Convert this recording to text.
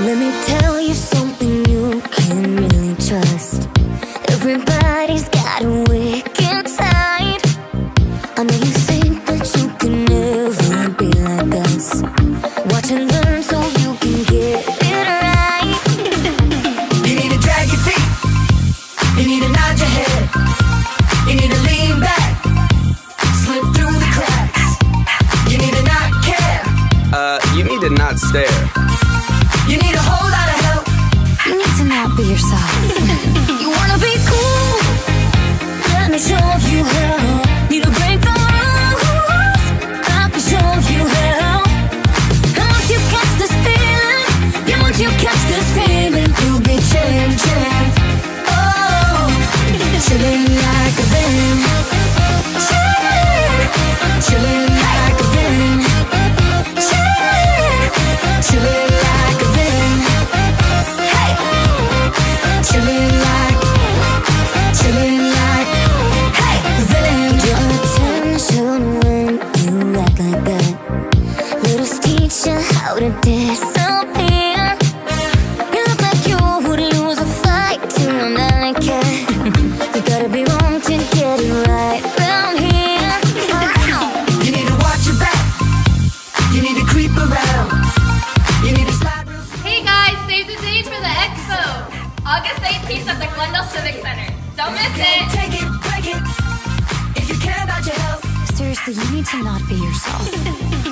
Let me tell you something you can really trust. Everybody's got a wicked side. I know you think that you can never be like us. Watch and learn so you can get it right. You need to drag your feet, you need to nod your head, you need to lean back, slip through the cracks. You need to not care, you need to not stare. you need a whole lot of help. You need to not be yourself. You wanna be cool? Let me show you how. Need to break the rules? I can show you how. And once you catch this feeling, yeah, once you catch this feeling, you'll be chillin', chillin'. Oh, chillin' like a villain. Chillin', chillin' like a villain. Chillin', chillin' like a villain. Hey, chillin' like, hey, villain. Your attention when you act like that. Let us teach you how to disappear. You look like you would lose a fight to an alley cat. You gotta be wrong to get it right round here. You need to watch your back, you need to creep around, you need to slide real slow. Hey guys, save the date for the Expo! August 18th at the Glendale Civic Center. Don't miss it! Take it, break it, if you care about your health. Seriously, you need to not be yourself.